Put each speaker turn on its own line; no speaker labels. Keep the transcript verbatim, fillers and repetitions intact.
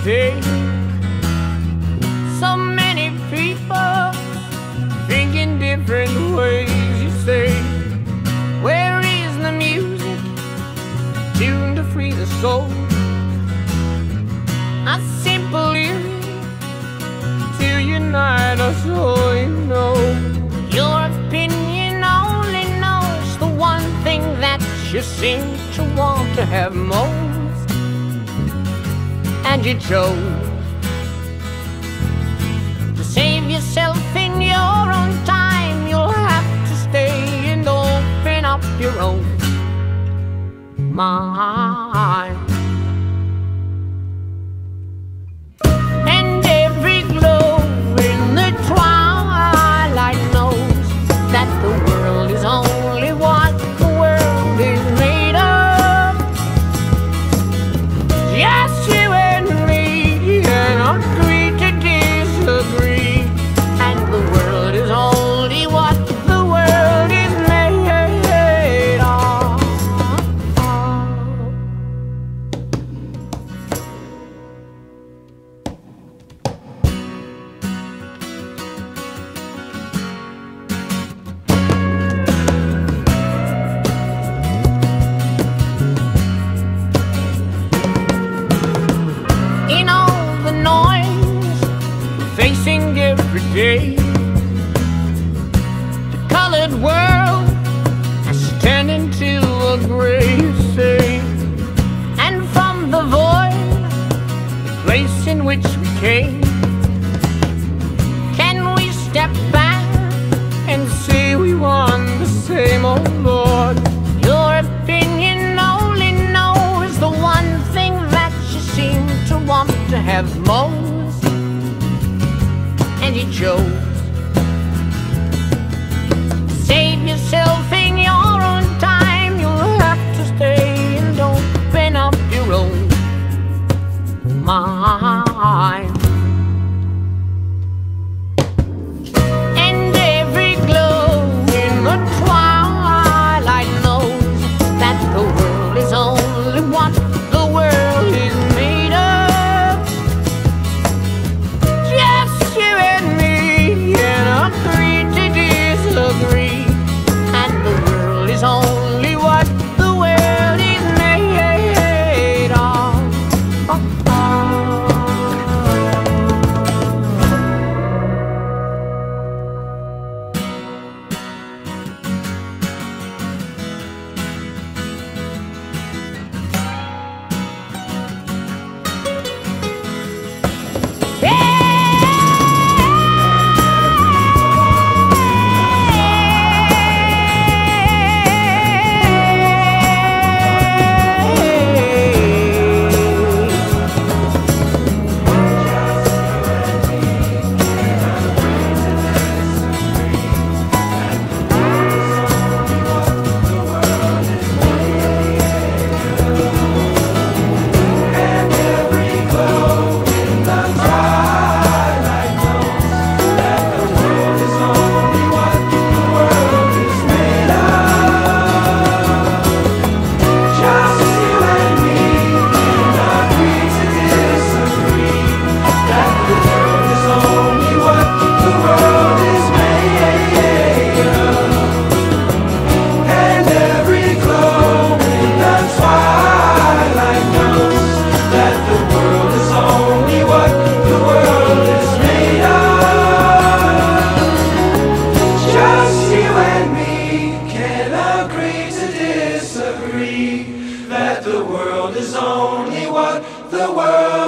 day. So many people think in different ways. You say, where is the music tuned to free the soul? A simple lyric to unite us all, you know. Your opinion only knows the one thing that you seem to want to have most, and you chose to save yourself in your own time. You'll have to stay and open up your own mind. And every glow in the twilight knows that the world is only what the world is made of. Just you and me, and agree to disagree. And the world is only what the world is made of. In all the noise facing every day, the colored world has turned into a grave sea. And from the void, the place in which we came, can we step back and say we want the same, oh Lord? Your opinion only knows the one thing that you seem to want to have most, and you chose to save yourself in your own time. You'll have to stay and open up your own mind. And every glow in the twilight knows that the world is only what the world is made of. Just you and me, and agree to disagree. And the world is only what the world is made of. Oh, oh.
That the world is only what the world